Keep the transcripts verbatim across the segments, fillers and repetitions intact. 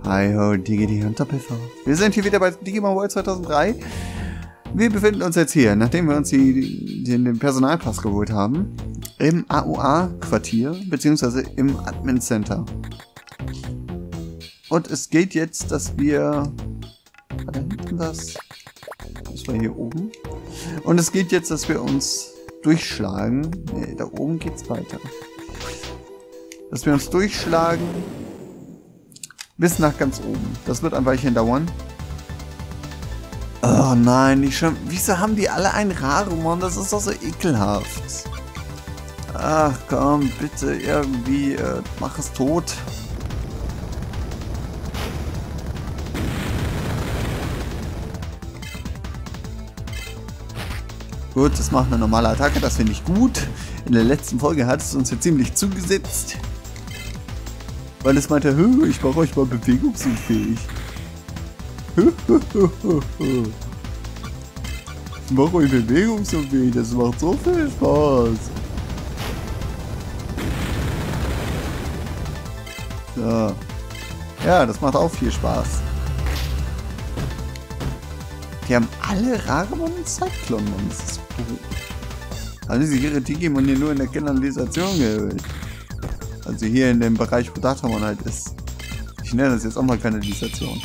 Hi ho, Digidi und Doppelv. Wir sind hier wieder bei Digimon World zweitausenddrei. Wir befinden uns jetzt hier, nachdem wir uns die, die, den Personalpass geholt haben, im A U A-Quartier, beziehungsweise im Admin Center. Und es geht jetzt, dass wir... War da hinten was? Das war hier oben. Und es geht jetzt, dass wir uns durchschlagen. Ne, da oben geht's weiter. Dass wir uns durchschlagen bis nach ganz oben. Das wird ein Weilchen dauern. Oh nein, ich schon. Wieso haben die alle ein Rarumon? Das ist doch so ekelhaft. Ach komm, bitte irgendwie, äh, mach es tot. Gut, das macht eine normale Attacke, das finde ich gut. In der letzten Folge hat es uns ja ziemlich zugesetzt. Weil es meinte, ich mache euch mal bewegungsunfähig. Ich mache euch bewegungsunfähig, das macht so viel Spaß. So. Ja, das macht auch viel Spaß. Die haben alle Raremon und Cyclonmon. Das ist cool. Haben sie ihre Digimon hier nur in der Kanalisation geholt. Also hier in dem Bereich, wo Datamon halt ist. Ich nenne das jetzt auch mal Kanalisation.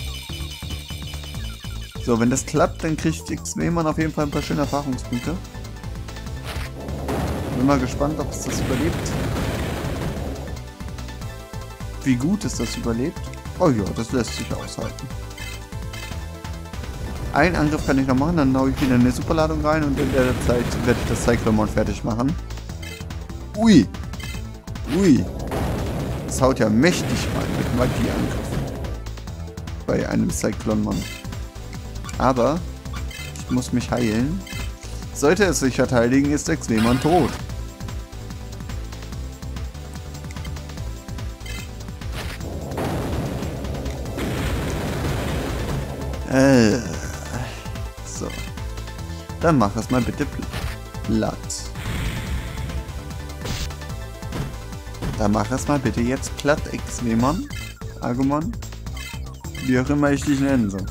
So, wenn das klappt, dann kriegt X W-Mann auf jeden Fall ein paar schöne Erfahrungspunkte. Bin mal gespannt, ob es das überlebt. Wie gut es das überlebt. Oh ja, das lässt sich aushalten. Einen Angriff kann ich noch machen, dann haue ich wieder eine Superladung rein und in der Zeit werde ich das Cyclonmon fertig machen. Ui! Ui! Das haut ja mächtig rein mit Magieangriffen. Bei einem Cyclonmon. Aber ich muss mich heilen. Sollte es sich verteidigen, ist X W-Mann tot. Äh. So. Dann mach es mal bitte platt. Dann mach es mal bitte jetzt platt, X W-Mann. Agumon. Wie auch immer ich dich nennen soll.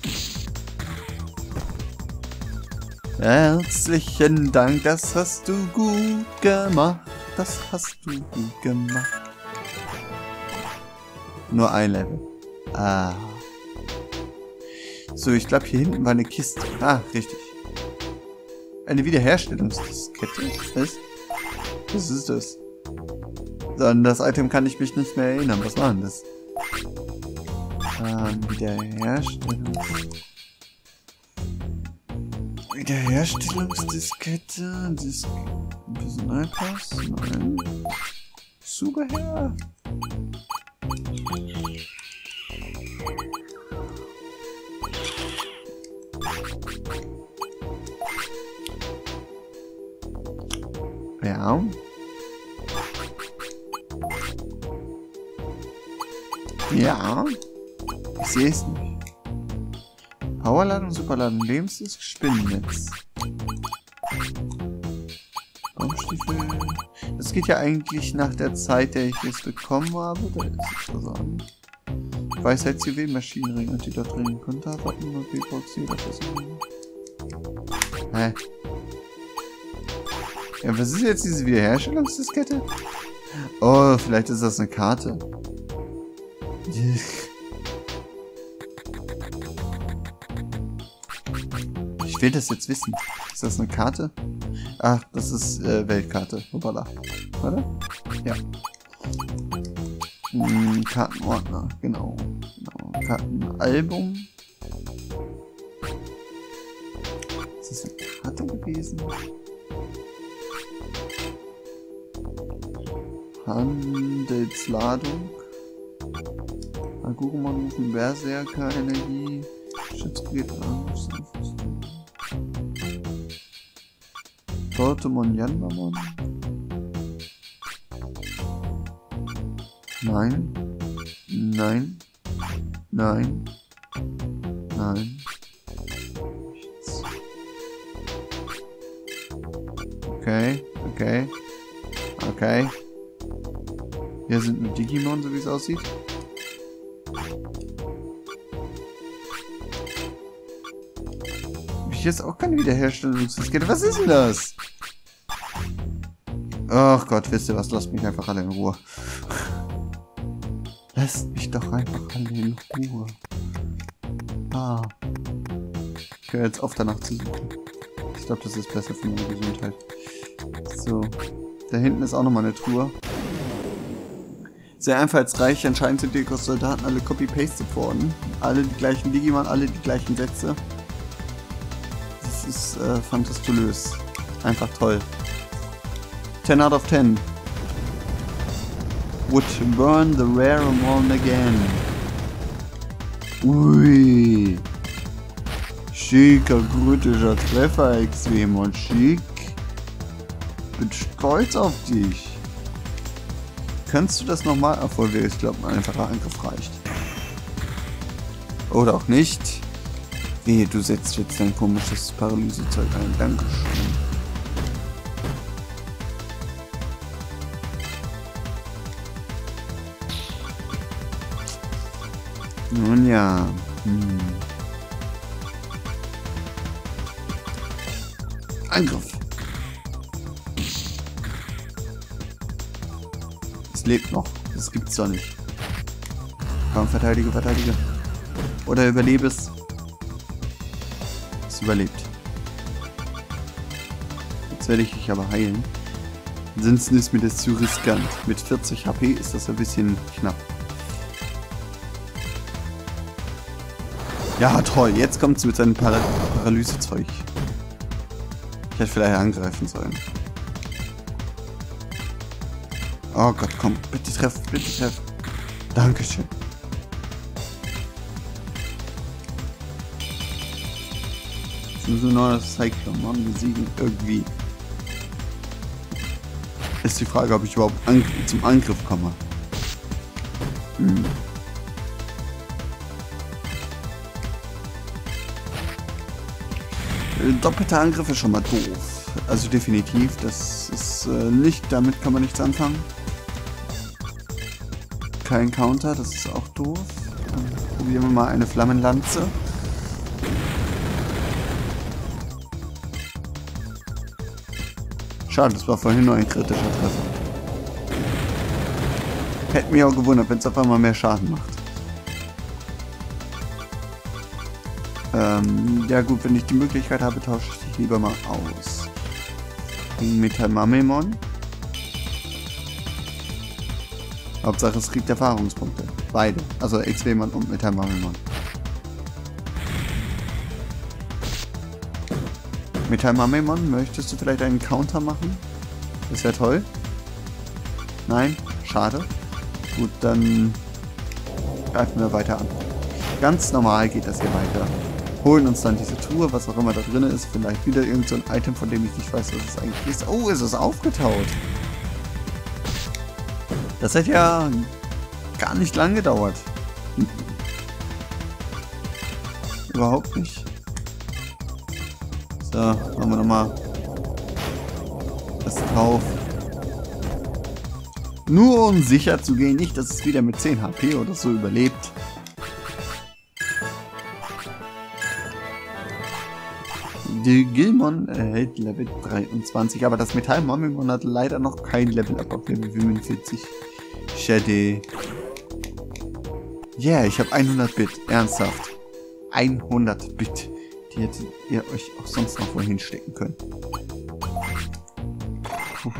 Herzlichen Dank, das hast du gut gemacht. Das hast du gut gemacht. Nur ein Level. Ah. So, ich glaube, hier hinten war eine Kiste. Ah, richtig. Eine Wiederherstellungskette. Was? Was ist das? So, an das Item kann ich mich nicht mehr erinnern. Was war denn das? Ähm, Wiederherstellung. Wiederherstellungsdiskette. Dis Personalpass? Nein. Zubehör? Ja. Ja. Ich sehe es nicht. Powerladung, Superladung, Lebensdisk, Spinnennetz. Baumstiefel. Das geht ja eigentlich nach der Zeit, der ich es bekommen habe. Da ist es also an. Weisheits-Juwel-Maschinenring und die dort drin. Konterratten und B-Box, dafür sind. Hä? Ja, was ist jetzt diese Wiederherstellungsdiskette? Oh, vielleicht ist das eine Karte. Ich will das jetzt wissen. Ist das eine Karte? Ach, das ist äh, Weltkarte. Hoppala. Warte? Ja. Hm, Kartenordner, genau. genau. Kartenalbum. Ist das eine Karte gewesen? Handelsladung. Agumon rufen Berserker, Energie. Schutzgerät an. Tortemon Yanmamon. Nein. Nein. Nein. Nein. Nichts. Okay. Okay. Okay. Hier sind nur Digimon, so wie es aussieht. hier ist auch keine Wiederherstellungskette. Was ist denn das? Ach Gott, wisst ihr was? Lasst mich einfach alle in Ruhe. Lasst mich doch einfach alle in Ruhe. Ah. Ich höre jetzt auf, danach zu suchen. Ich glaube, das ist besser für meine Gesundheit. So. Da hinten ist auch nochmal eine Truhe. Sehr einfallsreich. Anscheinend sind die Soldaten alle copy-pasted worden. Alle die gleichen Digimon, alle die gleichen Sätze. Das ist äh, fantastisch. Einfach toll. ten out of ten. Would burn the rare one again. Ui. Schicker, kritischer Treffer, Extremon. Schick. Bin stolz auf dich. Kannst du das nochmal erfolgen? Ich glaube, ein einfacher Angriff reicht. Oder auch nicht. Wehe, du setzt jetzt dein komisches Paralysezeug ein. Dankeschön. Nun ja. Hm. Angriff. Es lebt noch. Das gibt's doch nicht. Komm, verteidige, verteidige. Oder überlebe es. Es überlebt. Jetzt werde ich dich aber heilen. Ansonsten ist mir das zu riskant. Mit vierzig H P ist das ein bisschen knapp. Ja, toll. Jetzt kommt es mit seinem Para Paralysezeug. Ich hätte vielleicht angreifen sollen. Oh Gott, komm. Bitte treff, bitte treff. Dankeschön. Jetzt müssen wir nur das Cyclone besiegen. Irgendwie. Ist die Frage, ob ich überhaupt an zum Angriff komme. Hm. Doppelter Angriff ist schon mal doof. Also definitiv, das ist äh, nicht, damit kann man nichts anfangen. Kein Counter, das ist auch doof. Dann probieren wir mal eine Flammenlanze. Schade, das war vorhin nur ein kritischer Treffer. Hätte mich auch gewundert, wenn es auf einmal mehr Schaden macht. Ähm, ja gut, wenn ich die Möglichkeit habe, tausche ich dich lieber mal aus. Metallmamemon. Hauptsache es kriegt Erfahrungspunkte. Beide. Also Extremon und Metallmamemon. Metallmamemon, möchtest du vielleicht einen Counter machen? Das wäre toll. Nein? Schade. Gut, dann greifen wir weiter an. Ganz normal geht das hier weiter. Holen uns dann diese Truhe, was auch immer da drin ist. Vielleicht wieder irgend so ein Item, von dem ich nicht weiß, was es eigentlich ist. Oh, es ist aufgetaut. Das hat ja gar nicht lang gedauert. Überhaupt nicht. So, machen wir nochmal das drauf. Nur um sicher zu gehen, nicht, dass es wieder mit zehn H P oder so überlebt. Die Gilmon erhält Level dreiundzwanzig, aber das Metallmamemon hat leider noch kein Level Up auf Level fünfundvierzig. Schade. Yeah, ich habe hundert Bit. Ernsthaft. hundert Bit. Die hättet ihr euch auch sonst noch wohin stecken können. Puh.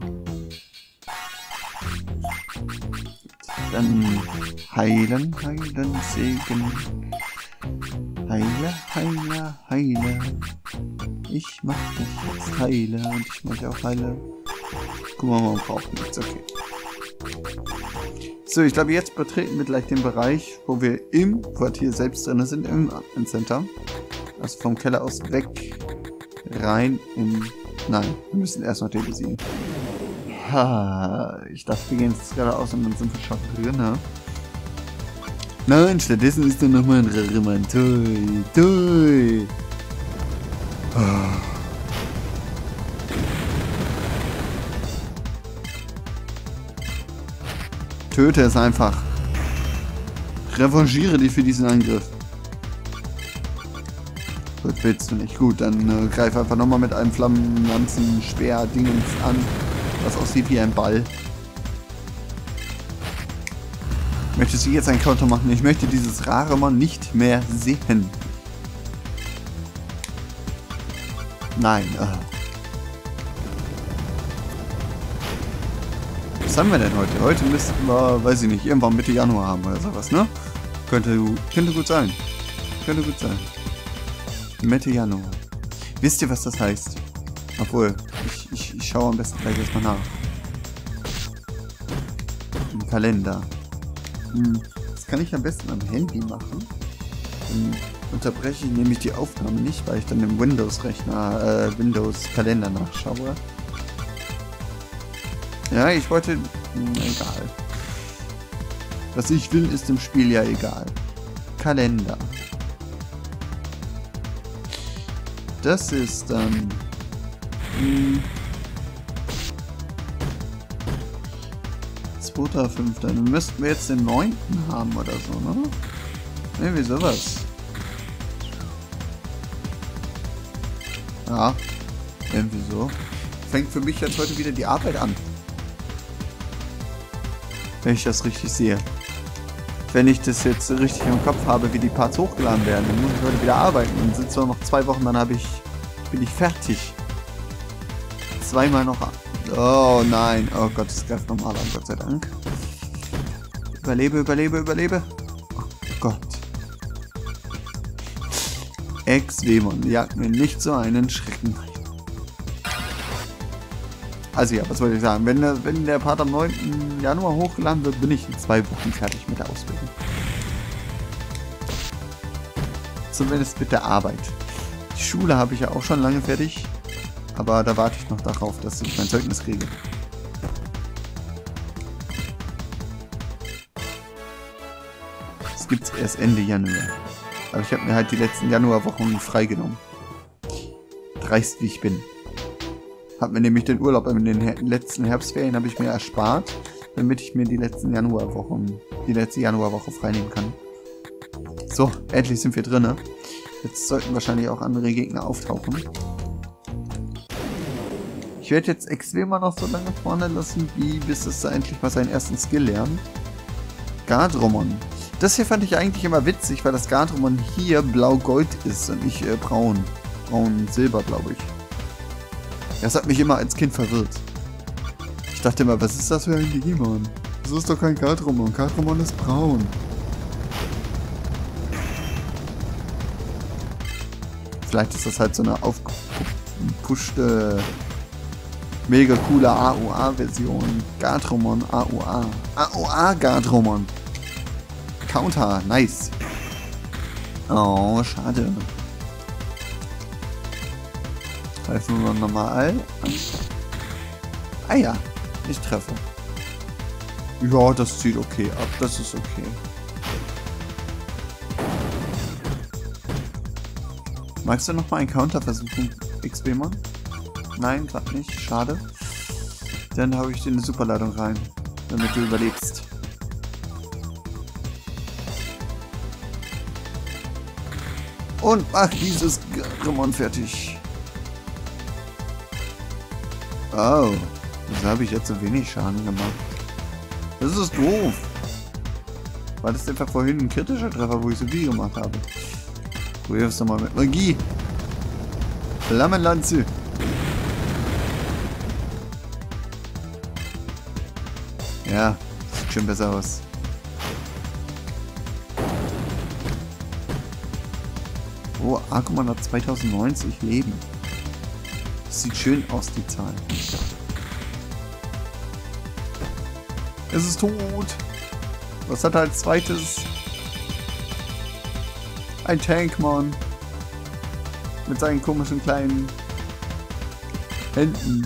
Dann heilen, heilen, Segen. Heile, heile, heile. Ich mach dich jetzt heile und ich mach dich auch heile. Guck mal, man braucht nichts, okay. So, ich glaube, jetzt betreten wir gleich den Bereich, wo wir im Quartier selbst drin sind, im Admin Center. Also vom Keller aus weg, rein in... Nein, wir müssen erst noch den besiegen. Ha, ich dachte, wir gehen jetzt geradeaus und dann sind wir schon drin, ne? Nein, stattdessen ist da nochmal ein Raremann. Toi, toi. Oh. Töte es einfach. Revanchiere dich für diesen Angriff. Gut. Willst du nicht? Gut, dann äh, greif einfach nochmal mit einem Flammenlanzen Speer Dingens an, was aussieht wie ein Ball. Möchtest du jetzt einen Counter machen? Ich möchte dieses rare Mann nicht mehr sehen. Nein. Äh. Was haben wir denn heute? Heute müssten wir, weiß ich nicht, irgendwann Mitte Januar haben oder sowas, ne? Könnte, könnte gut sein. Könnte gut sein. Mitte Januar. Wisst ihr, was das heißt? Obwohl, ich, ich, ich schaue am besten gleich erstmal nach. Im Kalender. Hm, das kann ich am besten am Handy machen. Dann unterbreche ich nämlich die Aufnahme nicht, weil ich dann im Windows-Rechner, äh, Windows-Kalender nachschaue. Ja, ich wollte... Mh, egal. Was ich will, ist im Spiel ja egal. Kalender. Das ist dann... Ähm, zweiter fünfter Dann müssten wir jetzt den neunten haben oder so, ne? Irgendwie sowas. Ja, irgendwie so. Fängt für mich jetzt heute wieder die Arbeit an. Wenn ich das richtig sehe. Wenn ich das jetzt richtig im Kopf habe, wie die Parts hochgeladen werden, dann muss ich heute wieder arbeiten. Dann sind zwar noch zwei Wochen, dann habe ich, bin ich fertig. Zweimal noch an. Oh nein. Oh Gott, es greift normal an, Gott sei Dank. Überlebe, überlebe, überlebe. Oh Gott. Ex-Dämon jagt mir nicht so einen Schrecken. Also ja, was wollte ich sagen? Wenn der, wenn der Part am neunten Januar hochgeladen wird, bin ich in zwei Wochen fertig mit der Ausbildung. Zumindest mit der Arbeit. Die Schule habe ich ja auch schon lange fertig. Aber da warte ich noch darauf, dass ich mein Zeugnis kriege. Das gibt es erst Ende Januar. Aber ich habe mir halt die letzten Januarwochen freigenommen. Dreist wie ich bin. Hab mir nämlich den Urlaub in den her letzten Herbstferien habe ich mir erspart, damit ich mir die letzten Januarwochen, die letzte Januarwoche freinehmen kann. So, endlich sind wir drin. Jetzt sollten wahrscheinlich auch andere Gegner auftauchen. Ich werde jetzt Extrema noch so lange vorne lassen, wie bis es da endlich mal seinen ersten Skill lernt. Gardromon. Das hier fand ich eigentlich immer witzig, weil das Gardromon hier blau-gold ist und nicht äh, braun. Braun-silber, glaube ich. Das hat mich immer als Kind verwirrt. Ich dachte immer, was ist das für ein Digimon? Das ist doch kein Gardromon. Gardromon ist braun. Vielleicht ist das halt so eine aufgepuschte, mega coole A O A-Version. Gardromon A O A. A O A Gardromon. Counter, nice. Oh, schade. Greifen wir normal an. Ah ja, ich treffe. Ja, das zieht okay ab. Das ist okay. Magst du noch mal einen Counter versuchen, X P-Mann? Nein, gerade nicht. Schade. Dann habe ich dir eine Superladung rein, damit du überlebst. Und mach dieses Grimon fertig. Oh, wieso habe ich jetzt so wenig Schaden gemacht? Das ist doof. War das einfach vorhin ein kritischer Treffer, wo ich so viel gemacht habe? Probier es doch mal mit Magie. Flammenlanze. Ja, sieht schon besser aus. Oh, Agumon hat zweitausendneunzig Leben. Das sieht schön aus, die Zahl. Es ist tot. Was hat er als zweites? Ein Tankmon. Mit seinen komischen kleinen Händen.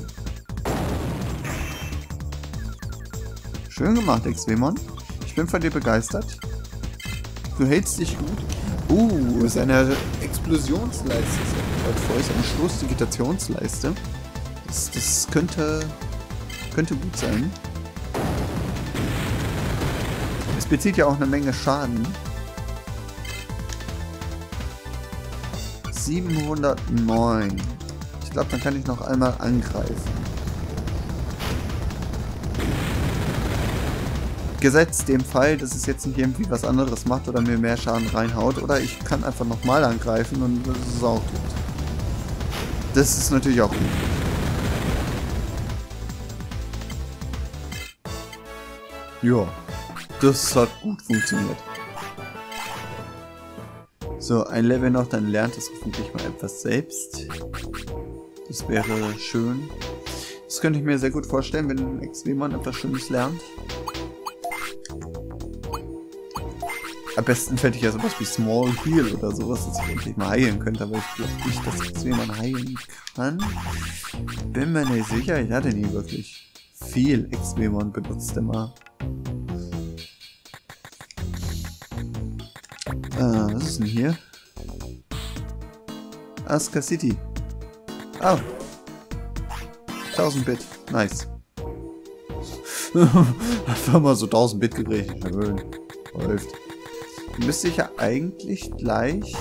Schön gemacht, X-Wemon. Ich bin von dir begeistert. Du hältst dich gut. Uh, ist eine Explosionsleiste. Ist eine Stoßdigitationsleiste. Das, das könnte, könnte gut sein. Es bezieht ja auch eine Menge Schaden. siebenhundertneun. Ich glaube, dann kann ich noch einmal angreifen. Gesetzt dem Fall, dass es jetzt nicht irgendwie was anderes macht oder mir mehr Schaden reinhaut. Oder ich kann einfach nochmal angreifen und das ist auch gut. Das ist natürlich auch gut. Ja, das hat gut funktioniert. So, ein Level noch, dann lernt es hoffentlich mal etwas selbst. Das wäre schön. Das könnte ich mir sehr gut vorstellen, wenn ein Extremon etwas Schönes lernt. Am besten fände ich ja sowas wie Small Heal oder sowas, dass ich endlich mal heilen könnte, aber ich glaube nicht, dass Extremon heilen kann. Bin mir nicht sicher, ich hatte nie wirklich viel Extremon benutzt immer. Ah, was ist denn hier? Asuka City. Ah. tausend Bit. Nice. Einfach mal so tausend Bit gekriegt. Schön. Läuft. Müsste ich ja eigentlich gleich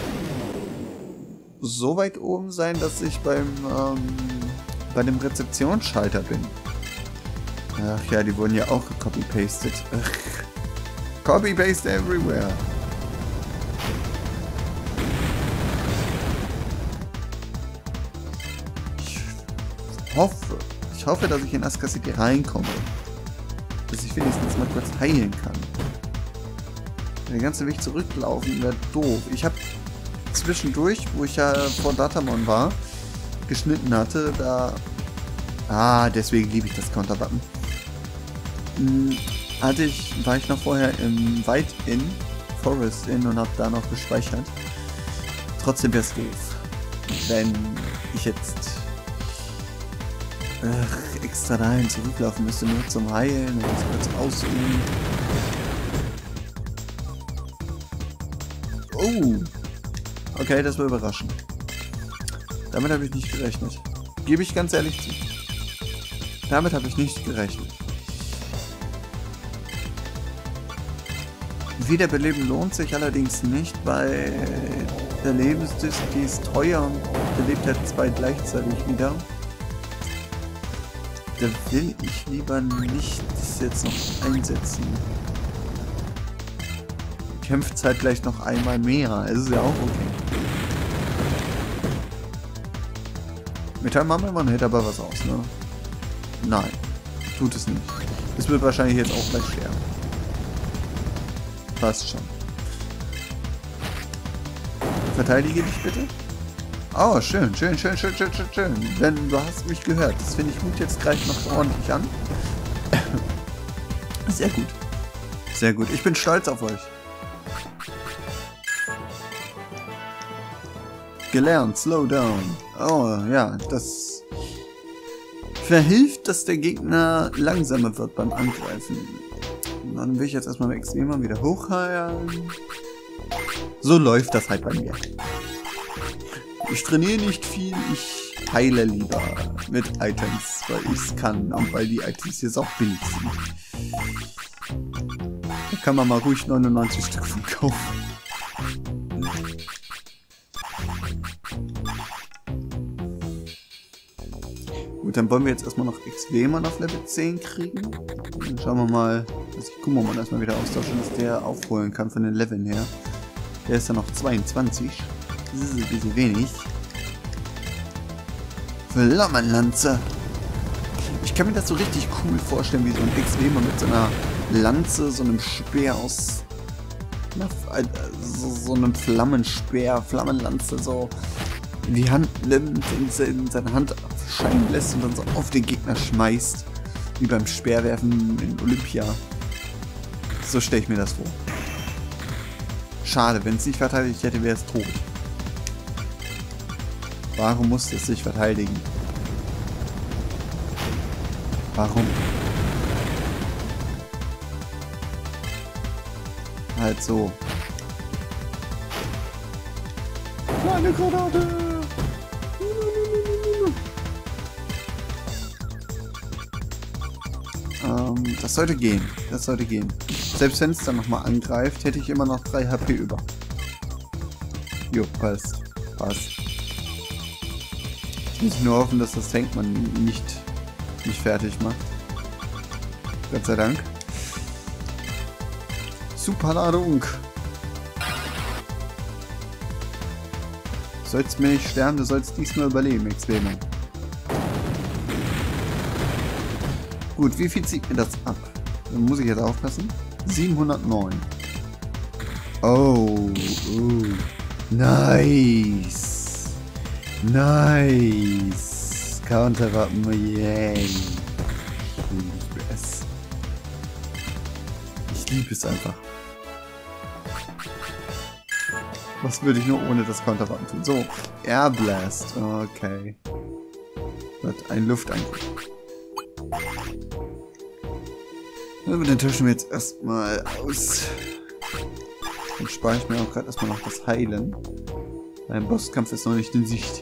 so weit oben sein, dass ich beim ähm, bei dem Rezeptionsschalter bin. Ach ja, die wurden ja auch gecopy-pasted. Copy-paste everywhere. Ich hoffe, ich hoffe, dass ich in Asuka City reinkomme. Dass ich wenigstens mal kurz heilen kann. Den ganzen Weg zurücklaufen wäre doof. Ich habe zwischendurch, wo ich ja vor Datamon war, geschnitten hatte, da... Ah, deswegen liebe ich das Counter-Button. Hm, hatte ich, war ich noch vorher im White Inn, Forest Inn und habe da noch gespeichert. Trotzdem wäre es doof, wenn ich jetzt ach, extra dahin zurücklaufen müsste, nur zum Heilen und kurz ausruhen. Oh! Okay, das war überraschend. Damit habe ich nicht gerechnet. Gebe ich ganz ehrlich zu. Damit habe ich nicht gerechnet. Wiederbeleben lohnt sich allerdings nicht, weil der Lebensdisk, die ist teuer und belebt halt zwei gleichzeitig wieder. Da will ich lieber nicht das jetzt noch einsetzen. Kämpft halt gleich noch einmal mehr. Es ist ja auch okay. Metallmarmelmann hält aber was aus, ne? Nein, tut es nicht. Es wird wahrscheinlich jetzt auch gleich sterben. Passt schon. Verteidige dich bitte. Oh, schön, schön, schön, schön, schön, schön, schön. Wenn du hast mich gehört. Das finde ich gut. Jetzt greift noch ordentlich an. Sehr gut. Sehr gut. Ich bin stolz auf euch. Gelernt, slow down. Oh, ja, das verhilft, dass der Gegner langsamer wird beim Angreifen. Und dann will ich jetzt erstmal extrem wieder hochheilen. So läuft das halt bei mir. Ich trainiere nicht viel, ich heile lieber mit Items, weil ich es kann und weil die Items jetzt auch billig sind. Da kann man mal ruhig neunundneunzig Stück von kaufen. Gut, dann wollen wir jetzt erstmal noch Extremon auf Level zehn kriegen. Dann schauen wir mal, dass ich Kummermann erstmal wieder austauschen, dass der aufholen kann von den Leveln her. Der ist ja noch zweiundzwanzig. Das ist ein bisschen wenig. Flammenlanze. Ich kann mir das so richtig cool vorstellen, wie so ein Extremon mit so einer Lanze, so einem Speer aus... Na, so, so einem Flammenspeer, Flammenlanze so in die Hand nimmt und in seine Hand scheinen lässt und dann so auf den Gegner schmeißt. Wie beim Speerwerfen in Olympia. So stelle ich mir das vor. Schade, wenn es nicht verteidigt hätte, wäre es tot. Warum musste es sich verteidigen? Warum? Halt so. Kleine Granate! Ähm, das sollte gehen. Das sollte gehen. Selbst wenn es dann nochmal angreift, hätte ich immer noch drei H P über. Jo, passt. Passt. Ich muss nur hoffen, dass das Tank man nicht, nicht fertig macht. Gott sei Dank. Superladung. Du sollst mir nicht sterben, du sollst diesmal überleben, Extremo. Gut, wie viel zieht mir das ab? Dann muss ich jetzt aufpassen. siebenhundertneun. Oh, oh. Nice. Nice. Counterwappen, yay. Ich liebe es. Ich liebe es einfach. Was würde ich nur ohne das Counterwappen tun? So, Air Blast. Okay. Gut, ein Luftangriff. Den tauschen wir jetzt erstmal aus. Dann spare ich mir auch gerade erstmal noch das Heilen. Ein Bosskampf ist noch nicht in Sicht.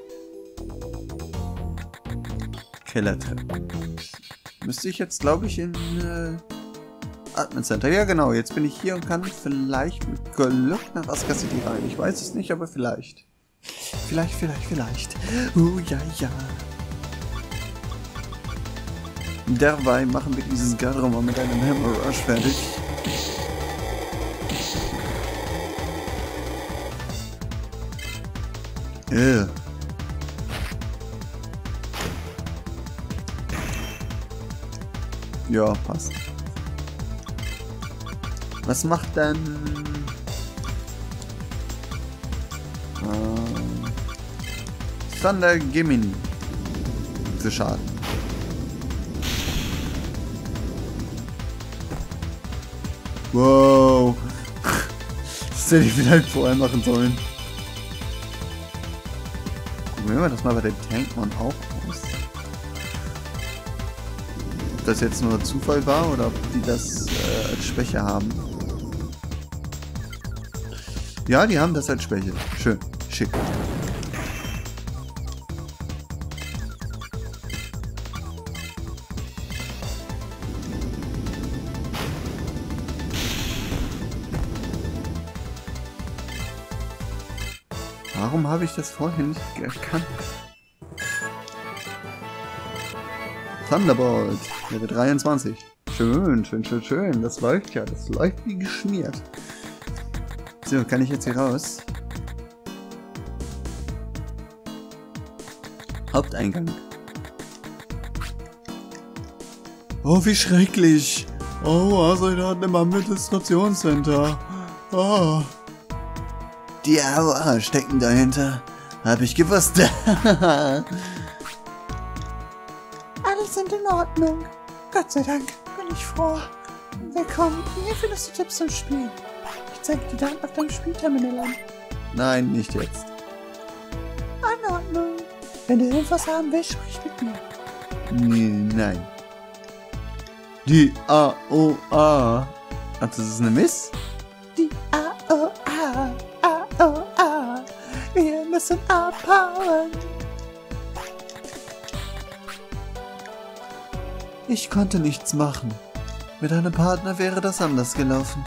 Kellertreppe. Müsste ich jetzt, glaube ich, in äh, Admin Center. Ja, genau. Jetzt bin ich hier und kann vielleicht mit Glück nach Aska City rein. Ich weiß es nicht, aber vielleicht. Vielleicht, vielleicht, vielleicht. Oh, ja, ja. Dabei machen wir dieses Garderobe mal mit einem Hammer Rush fertig. Äh. Ja, passt. Was macht denn... Äh, Thunder Gemini für Schaden? Wow. Das hätte ich vielleicht vorher machen sollen. Probieren wir das mal bei dem Tankman auch aus. Ob das jetzt nur Zufall war oder ob die das äh, als Schwäche haben. Ja, die haben das als Schwäche. Schön. Schick. Warum habe ich das vorhin nicht erkannt? Thunderbolt, Level dreiundzwanzig. Schön, schön, schön, schön. Das läuft ja. Das läuft wie geschmiert. So, kann ich jetzt hier raus? Haupteingang. Oh, wie schrecklich. Oh, also da hat im Administrationscenter. Oh. Die Aua stecken dahinter. Hab ich gewusst. Alles sind in Ordnung. Gott sei Dank bin ich froh. Willkommen. Hier findest du Tipps zum Spiel. Ich zeige dir dann auf deinem Spielterminal an. Nein, nicht jetzt. In Ordnung. Wenn du Infos haben willst, sprich mit mir. Nee, nein. Die A O A. Ach, das ist eine Miss? Die A O A. Oh, ah, wir müssen abhauen. Ich konnte nichts machen. Mit einem Partner wäre das anders gelaufen.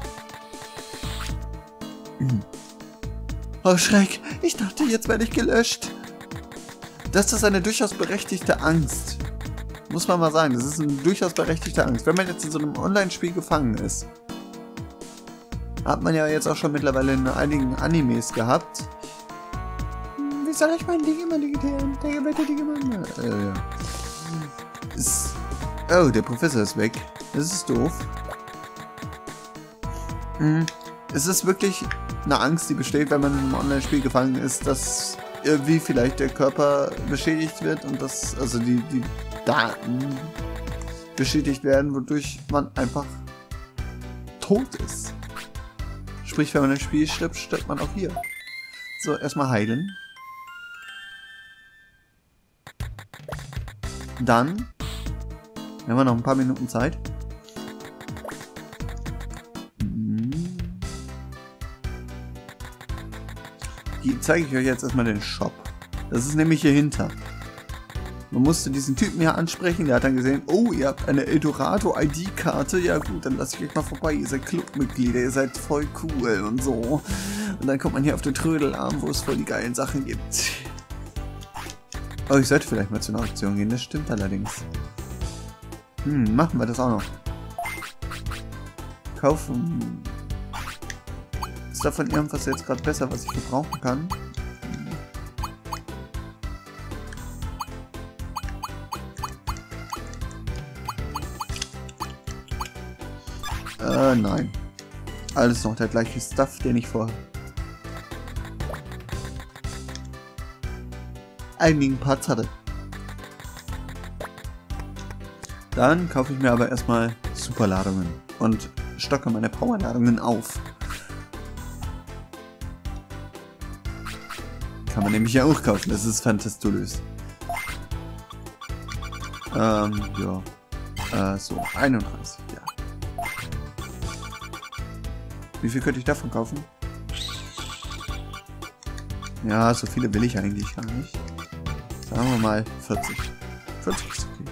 Oh Schreck, ich dachte, jetzt werde ich gelöscht. Das ist eine durchaus berechtigte Angst. Muss man mal sagen, das ist eine durchaus berechtigte Angst. Wenn man jetzt in so einem Online-Spiel gefangen ist. Hat man ja jetzt auch schon mittlerweile in einigen Animes gehabt. Wie soll ich meinen Digimon digitieren? Digga, bitte Digimon. Äh, ja. Ist, oh, der Professor ist weg. Das ist doof. Mhm. Es ist wirklich eine Angst, die besteht, wenn man in einem Online-Spiel gefangen ist, dass irgendwie vielleicht der Körper beschädigt wird und dass also die, die Daten beschädigt werden, wodurch man einfach tot ist. Sprich, wenn man im Spiel stirbt, stirbt man auch hier. So, erstmal heilen. Dann haben wir noch ein paar Minuten Zeit. Hier zeige ich euch jetzt erstmal den Shop. Das ist nämlich hier hinter. Man musste diesen Typen hier ansprechen, der hat dann gesehen, oh, ihr habt eine Eldorado-I D-Karte, ja gut, dann lasse ich euch mal vorbei, ihr seid Clubmitglieder, ihr seid voll cool und so. Und dann kommt man hier auf den Trödelarm, wo es voll die geilen Sachen gibt. Oh, ich sollte vielleicht mal zu einer Auktion gehen, das stimmt allerdings. Hm, machen wir das auch noch. Kaufen. Ist davon irgendwas jetzt gerade besser, was ich gebrauchen kann? Äh, nein. Alles noch der gleiche Stuff, den ich vor einigen Parts hatte. Dann kaufe ich mir aber erstmal Superladungen und stocke meine Powerladungen auf. Kann man nämlich ja auch kaufen, das ist fantastisch. Ähm, ja. Äh, so, einunddreißig, ja. Wie viel könnte ich davon kaufen? Ja, so viele will ich eigentlich gar nicht. Sagen wir mal vierzig. vierzig ist okay.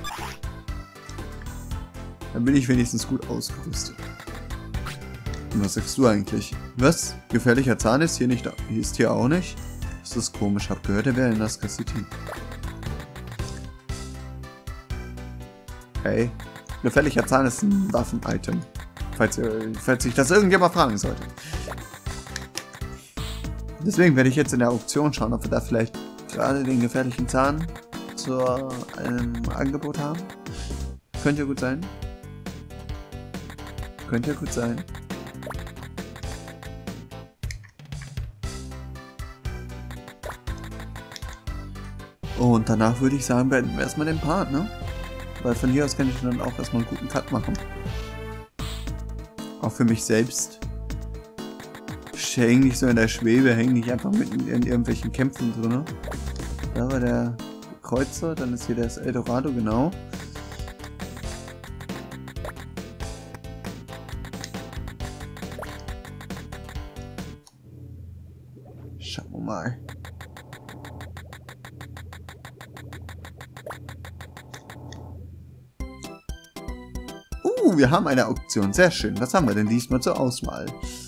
Dann bin ich wenigstens gut ausgerüstet. Und was sagst du eigentlich? Was? Gefährlicher Zahn ist hier nicht da. Ist hier auch nicht? Das ist komisch. Hab gehört, er wäre in Nazca City. Hey. Gefährlicher Zahn ist ein Waffen-Item. Falls, falls ich das irgendjemand fragen sollte. Deswegen werde ich jetzt in der Auktion schauen, ob wir da vielleicht gerade den gefährlichen Zahn zu einem Angebot haben. Könnte ja gut sein. Könnte ja gut sein. Und danach würde ich sagen, beenden wir erstmal den Part, ne? Weil von hier aus kann ich dann auch erstmal einen guten Cut machen. Auch für mich selbst. Ich hänge nicht so in der Schwebe, hänge nicht einfach mitten in irgendwelchen Kämpfen drin. Da war der Kreuzer, dann ist hier das Eldorado, genau. Schauen wir mal. Uh, wir haben eine Auktion. Sehr schön. Was haben wir denn diesmal zur Auswahl?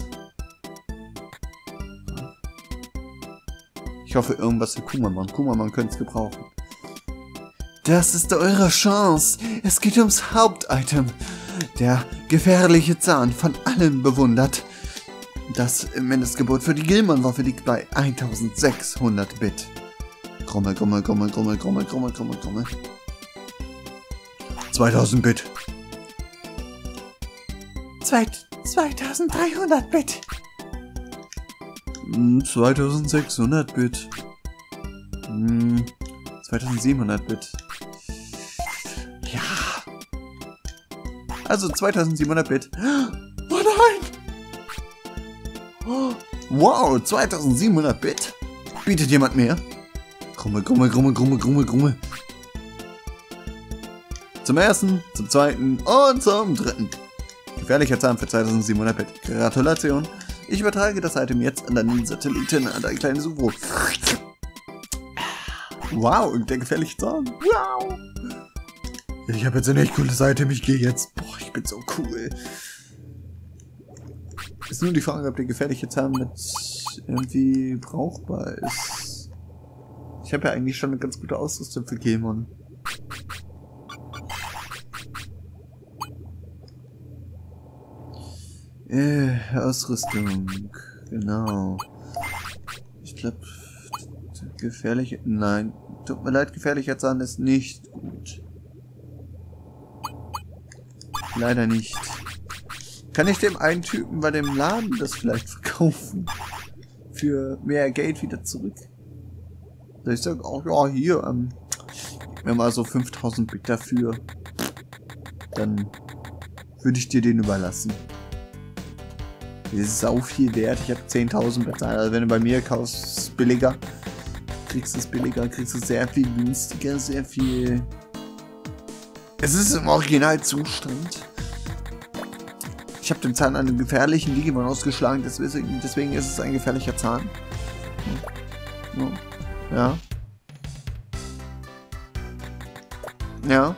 Ich hoffe, irgendwas für Kummermann. Kummermann könnte es gebrauchen. Das ist eure Chance. Es geht ums Hauptitem. Der gefährliche Zahn, von allen bewundert. Das Mindestgebot für die Gilman-Waffe liegt bei eintausendsechshundert Bit. Grummel, grummel, grummel, grummel, grummel, grummel, grummel, grummel. zweitausend Bit. zweitausenddreihundert Bit. zweitausendsechshundert Bit. Hm, zweitausendsiebenhundert Bit. Ja. Also zweitausendsiebenhundert Bit. Oh nein! Wow, zweitausendsiebenhundert Bit? Bietet jemand mehr? Grummel, grummel, grummel, grummel, grummel, grummel. Zum ersten, zum zweiten und zum dritten. Gefährlicher Zahn für zweitausendsiebenhundert Bit. Gratulation. Ich übertrage das Item jetzt an deinen Satelliten, an dein kleines U F O. Wow, der gefährliche Zahn. Wow. Ich habe jetzt ein echt cooles Item. Ich gehe jetzt. Boah, ich bin so cool. Ist nur die Frage, ob der gefährliche Zahn mit irgendwie brauchbar ist. Ich habe ja eigentlich schon eine ganz gute Ausrüstung für Gilman. Äh, Ausrüstung. Genau. Ich glaube, gefährliche... Nein, tut mir leid, gefährlicher Zahn ist nicht gut. Leider nicht. Kann ich dem einen Typen bei dem Laden das vielleicht verkaufen? Für mehr Geld wieder zurück? Soll ich sagen, oh ja, hier, ähm, gib mir mal so fünftausend Bit dafür. Dann würde ich dir den überlassen. Das ist sau viel wert. Ich habe zehntausend bezahlt. Also wenn du bei mir kaufst, ist es billiger. Kriegst du es billiger, kriegst du es sehr viel günstiger, sehr viel... Es ist im Originalzustand. Ich habe den Zahn an einem gefährlichen Digimon ausgeschlagen, deswegen, deswegen ist es ein gefährlicher Zahn. Ja. Ja.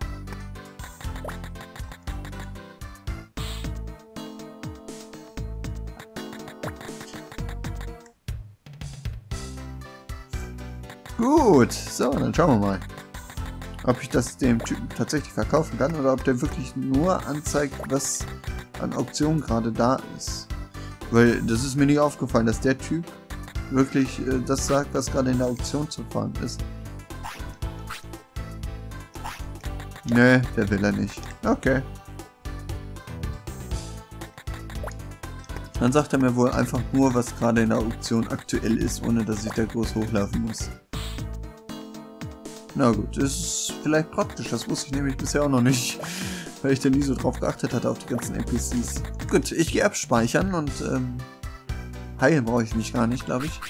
Gut, so, dann schauen wir mal, ob ich das dem Typen tatsächlich verkaufen kann oder ob der wirklich nur anzeigt, was an Auktionen gerade da ist. Weil das ist mir nie aufgefallen, dass der Typ wirklich äh, das sagt, was gerade in der Auktion zu fahren ist. Nee, der will er nicht. Okay. Dann sagt er mir wohl einfach nur, was gerade in der Auktion aktuell ist, ohne dass ich da groß hochlaufen muss. Na gut, das ist vielleicht praktisch, das wusste ich nämlich bisher auch noch nicht, weil ich da nie so drauf geachtet hatte auf die ganzen N P Cs. Gut, ich gehe abspeichern und ähm, heilen brauche ich mich gar nicht, glaube ich.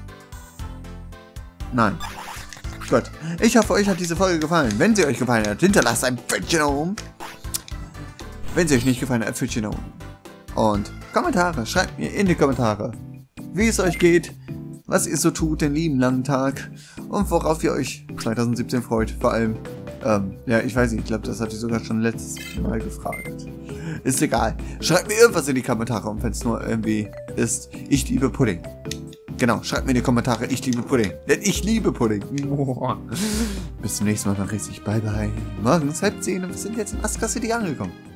Nein. Gut, ich hoffe, euch hat diese Folge gefallen. Wenn sie euch gefallen hat, hinterlasst ein Pfötchen nach oben. Wenn sie euch nicht gefallen hat, ein Pfötchen nach oben. Und Kommentare, schreibt mir in die Kommentare, wie es euch geht, was ihr so tut den lieben langen Tag und worauf ihr euch zwanzig siebzehn freut. Vor allem, ähm, ja, ich weiß nicht, ich glaube, das hatte ich sogar schon letztes Mal gefragt. Ist egal. Schreibt mir irgendwas in die Kommentare, und wenn es nur irgendwie ist, ich liebe Pudding. Genau, schreibt mir in die Kommentare, ich liebe Pudding. Denn ich liebe Pudding. Bis zum nächsten Mal, dann richtig. Bye, bye. Morgens halb zehn und wir sind jetzt in Asker City angekommen.